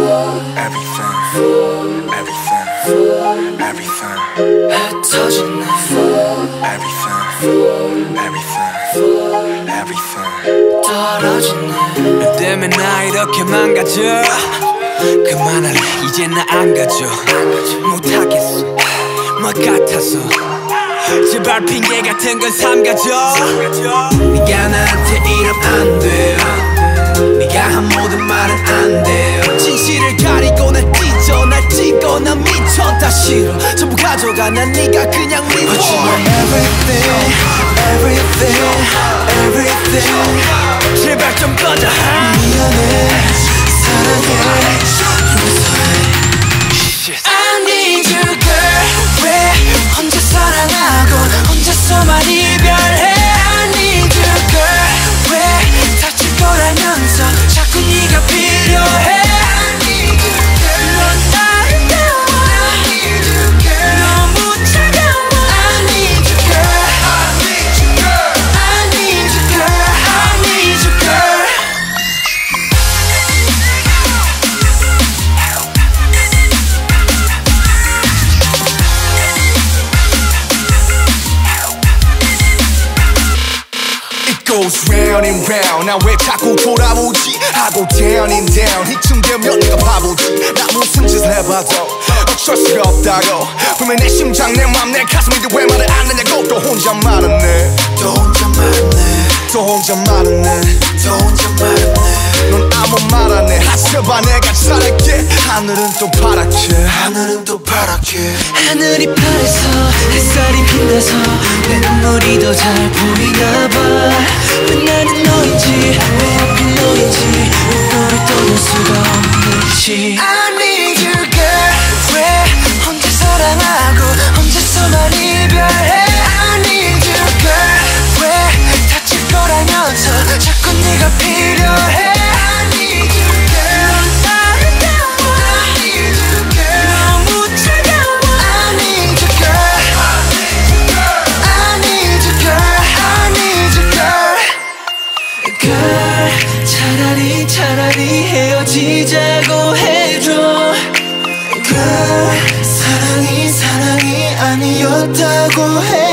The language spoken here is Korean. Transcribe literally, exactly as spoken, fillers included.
everything, everything, everything 흩어지네 everything, everything, everything 떨어지네 너 때문에 나 이렇게 망가져 그만할래 이제 나 안 가져 못하겠어 뭐 같아서 제발 핑계 같은 건 삼가져 네가 나한테 이러면 안 돼요 네가 한 모든 말은 안 돼요 진실을 가리고 날 찢어 날 찍어 난 미쳐 다 싫어 전부 가져가 난 네가 그냥 미워 But you are everything everything everything 제발 좀 꺼져 미안해 사랑해 I need you girl 왜 혼자 사랑하고 혼자서만 이별해 I need you girl 왜 다칠 거라면서 자꾸 네가 필요해 I need you girl 넌 아름다워 I need you girl 너무 차가워 I need you girl I need you girl I need you girl I need you girl goes round and round 나 왜 자꾸 돌아오지 하고 down and down 이쯤 되면 내가 바보지 나 무슨 짓을 해봐도 어쩔 수가 없다고 분명 내 심장 내 맘 내 가슴인데 왜 말을 안 하냐고 또 혼자 말았네 또 혼자 말았네 또 혼자 말았네 또 혼자 말았네 넌 아무 말 안 해 하셔봐 내가 잘할게 하늘은 또 파랗게 하늘은 또 파랗게 하늘이 파래서 햇살이 빛나서 내 눈물이 더 잘 보이나 봐 왜 나는 너인지 왜 하필 너인지 왜 너를 떠날 수가 없는지 I need you girl 왜 혼자 사랑하고 혼자서만 이별해 I need you girl 왜 다칠 거라면서 자꾸 네가 필요해 I need you girl 넌 아름다워 I need you girl 너무 차가워 I need you girl I need you girl I need you girl girl 차라리 차라리 헤어지자고 해줘 girl 사랑이 사랑이 아니었다고 해